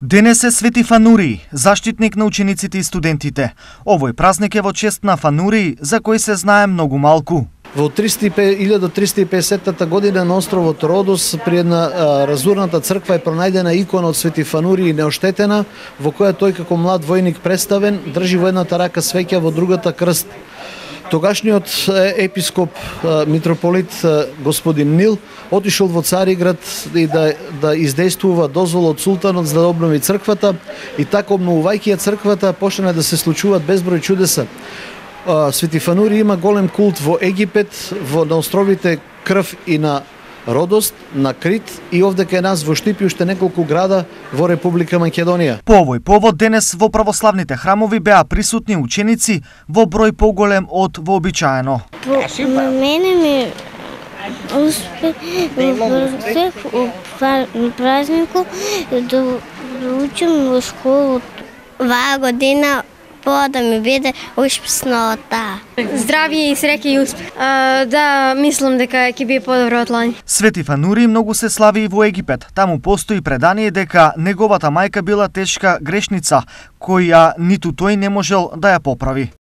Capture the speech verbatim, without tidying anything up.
Денес е Свети Фанурий, заштитник на учениците и студентите. Овој празник е во чест на Фанурий, за кој се знае многу малку. Во илјада триста и песетта година на островот Родос при една а, разурната црква е пронајдена икона од Свети Фанурий неоштетена, во која тој како млад војник представен држи во едната рака свеќа, во другата крст. Тогашниот епископ митрополит господин Нил отишол во Цариград и да да издействува дозвола од султанот за да обнови црквата, и така обновувајќи ја црквата почна да се случуваат безброј чудеса. Свети Фанурий има голем култ во Египет, во на островите Крв и на Родост, на Крит и овде кај нас во Штип и уште неколку града во Република Македонија. По овој повод денес во православните храмови беа присутни ученици во број поголем од вообичаено. По мене ми успех во празнику да учам во школа. Оваа година по да ми биде успешнота. Здравје и среќа и успех. А, да, мислам дека ќе биде подобро од лани. Свети Фанурий многу се слави и во Египет. Таму постои предание дека неговата мајка била тешка грешница, која ниту тој не можел да ја поправи.